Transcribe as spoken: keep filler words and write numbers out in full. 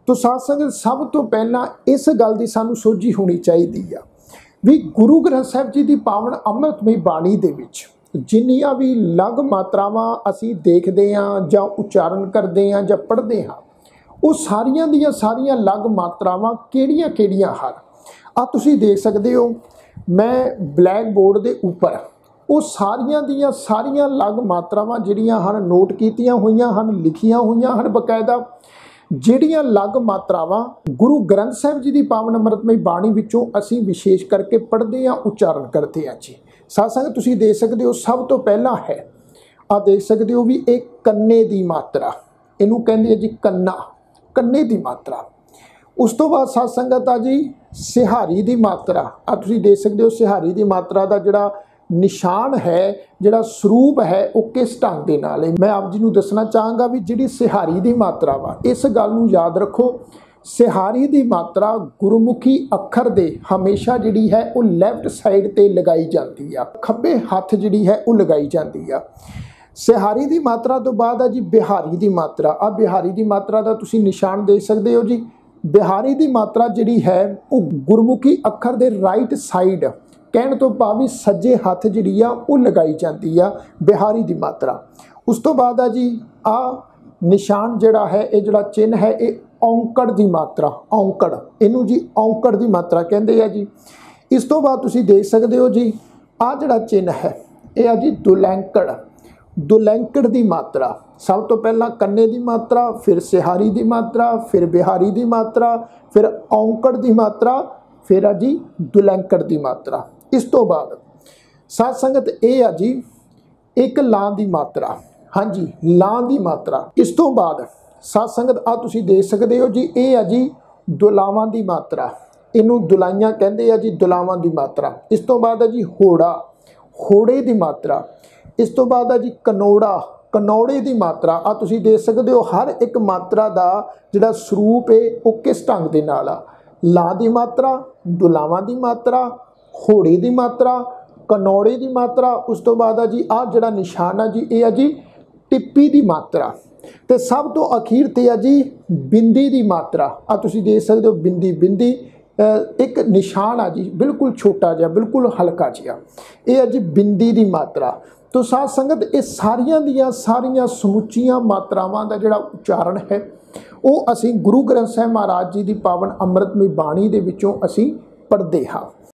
तो साध संगत सब तो पहला इस गल की सानू सोझी होनी चाहिए आ भी गुरु ग्रंथ साहिब जी की पावन अमृतमई बाणी दे विच जिन्नियां भी लग मात्रावां असीं देखदे हां जां उच्चारण करदे हां जां पढ़दे हां वो सारियां दियां सारियां लग मात्रावां किहड़ियां किहड़ियां हन। आ तुसीं देख सकदे हो मैं ब्लैक बोर्ड के उपर वो सारियां दियां सारियां लग मात्रावां जिहड़ियां हन नोट कीतियां होईयां हन, लिखियां होईयां हन बकायदा। जिहड़ियां लग मात्रावां गुरु ग्रंथ साहिब जी की पावन अमृतमई बाणी विचों असीं विशेष करके पढ़दे हां, उच्चारण करते हां जी। साध संगत तुसीं देख सकदे हो सब तो पहला है आ देख सकदे हो भी एक कन्ने की मात्रा, इनू कहंदे आ जी कन्ना, कन्ने की मात्रा। उस तो बाद साध संगत आ जी सिहारी की मात्रा, आ तुसीं देख सकदे हो सिहारी की मात्रा का जिहड़ा निशान है, जिहड़ा स्वरूप है वो किस ढंग दे नाल है। मैं आप जी नूं दसना चाहांगा भी जिहड़ी सिहारी की मात्रा वा इस गल नूं याद रखो, सिहारी की मात्रा गुरमुखी अखर दे हमेशा जिहड़ी है वो लैफ्ट साइड ते लगाई जाती है, खब्बे हत्थ जिहड़ी है वो लगाई जाती है। सिहारी की मात्रा तो बाद आ जी बिहारी की मात्रा। आ बिहारी की मात्रा का तुसीं निशान देख सकदे हो जी। बिहारी की मात्रा जिहड़ी है वो गुरमुखी अखर दे राइट साइड कहण तो भाव भी सज्जे हत्थ जिहड़ी आ वो लगाई जाती आ बिहारी की मात्रा। उस तो बाद आ जी आ निशान जिहड़ा है ये जिहड़ा चिन्ह है ये औंकड़ की मात्रा, औंकड़ इनू जी औंकड़ की मात्रा कहंदे आ जी। इस तो बाद तुसीं देख सकदे हो जी आ जिहड़ा चिन्ह है ये आ जी दुलैंकड़, दुलैंकड़ की मात्रा। सब तो पहला कन्ने की मात्रा, फिर सिहारी की मात्रा, फिर बिहारी की मात्रा, फिर औंकड़ की मात्रा, फिर आ जी दुलैंकड़ की मात्रा। इस तो बाद साध संगत ये आ जी एक लां की मात्रा, हाँ जी लां की मात्रा। इस तो बाद साध संगत आ तुसीं देख सकदे हो जी ये आ जी दुलावां की मात्रा, इनू दुलाइयां कहंदे आ जी, दुलावां की मात्रा। इस तो बाद आ जी होड़ा, होड़े की मात्रा। इस तो बाद आ जी कनौड़ा, कनौड़े की मात्रा। आ तुसीं देख सकदे हो हर एक मात्रा का जिहड़ा स्वरूप है वो किस ढंग दे नाल आ। लां की मात्रा, दुलावां की मात्रा, होड़े की मात्रा, कनौड़े की मात्रा। उस तो बाद आ जी आ जिहड़ा निशान आ जी ये आ जी टिप्पी की मात्रा। ते सब तो अखीर ते आ जी बिंदी की मात्रा। आ तुसीं देख सकदे हो बिंदी, बिंदी एक निशान आ जी बिल्कुल छोटा जिहा, बिल्कुल हल्का जिहा, ये आ जी बिंदी की मात्रा। तो साध संगत ये सारियां दियां सारियां समुचियां मात्रावां दा जिहड़ा उच्चारण है वो असीं गुरु ग्रंथ साहिब महाराज जी की पावन अमृतमई बाणी दे विचों असीं पढ़दे हां।